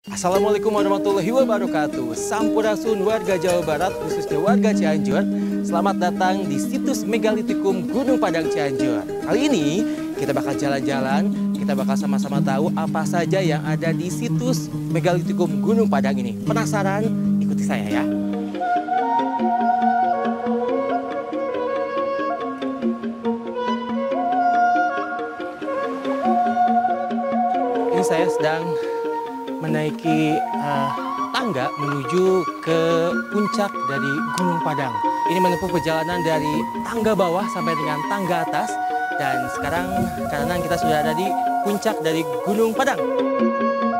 Assalamualaikum warahmatullahi wabarakatuh. Sampurasun warga Jawa Barat, khususnya warga Cianjur. Selamat datang di situs Megalitikum Gunung Padang Cianjur. Kali ini kita bakal jalan-jalan, kita bakal sama-sama tahu apa saja yang ada di situs Megalitikum Gunung Padang ini. Penasaran? Ikuti saya ya. Ini saya sedang menaiki tangga menuju ke puncak dari Gunung Padang. Ini menempuh perjalanan dari tangga bawah sampai dengan tangga atas. Dan sekarang kanan kita sudah ada di puncak dari Gunung Padang.